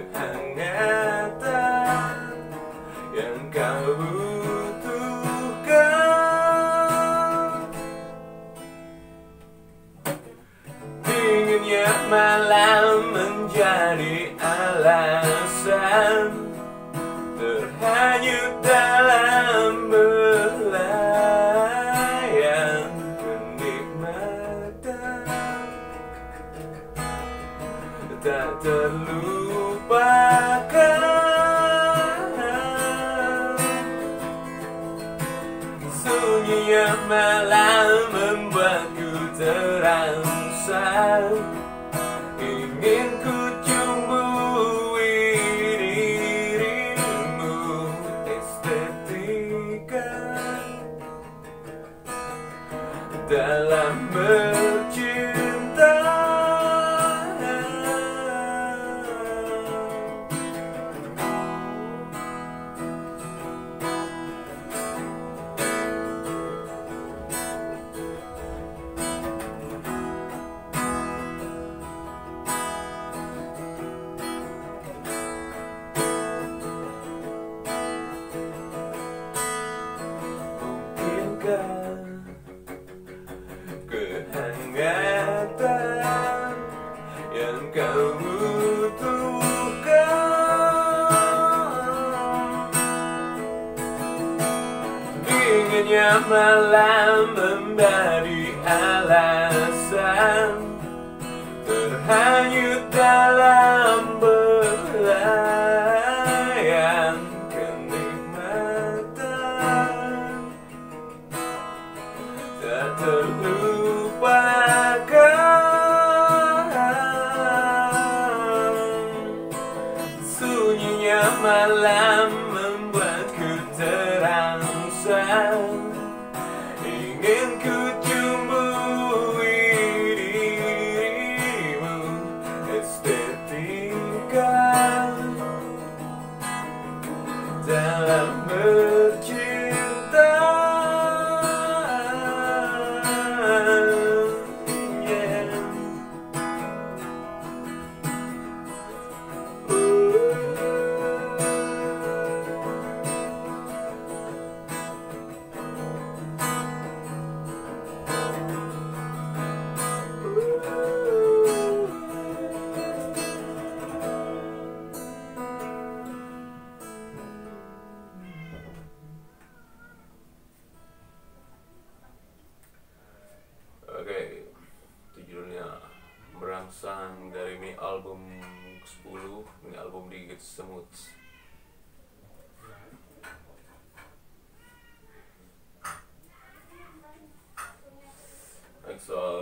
kehangatan yang kau butuhkan. Dinginnya malam menjadi alasan terhanyut dalam belayan kenikmatan tak terlupakan. Sunyinya malam membuatku terangsang, ingin ku cumbui dirimu. Estetika dalam bercinta, kehangatan yang kau butuhkan. Dinginnya malam menjadi alasan terhanyut dalam belayan kenikmatan tak terlupakan. Sunyinya malam membuatku terangsang, ingin ku cumbui dirimu. Estetika dalam bercinta. Oke, itu judulnya merangsang dari mini album ke-10, mini album Digit Semut. Next